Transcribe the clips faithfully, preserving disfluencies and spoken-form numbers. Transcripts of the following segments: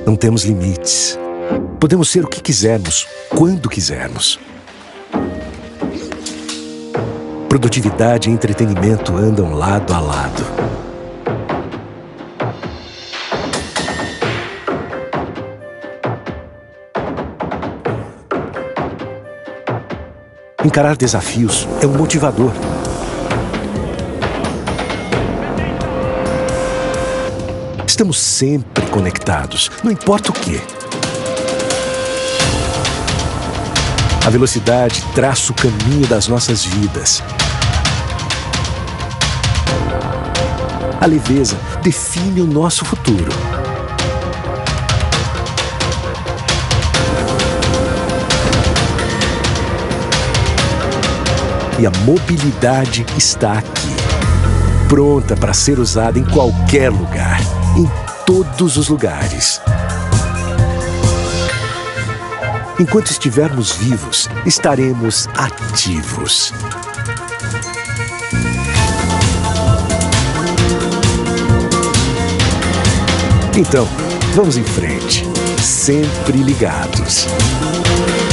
Não temos limites. Podemos ser o que quisermos, quando quisermos. Produtividade e entretenimento andam lado a lado. Encarar desafios é um motivador. Estamos sempre conectados, não importa o quê. A velocidade traça o caminho das nossas vidas. A leveza define o nosso futuro. E a mobilidade está aqui, pronta para ser usada em qualquer lugar, em todos os lugares. Enquanto estivermos vivos, estaremos ativos. Então, vamos em frente, sempre ligados.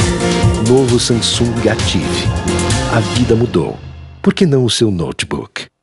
Novo Samsung Active. A vida mudou. Por que não o seu notebook?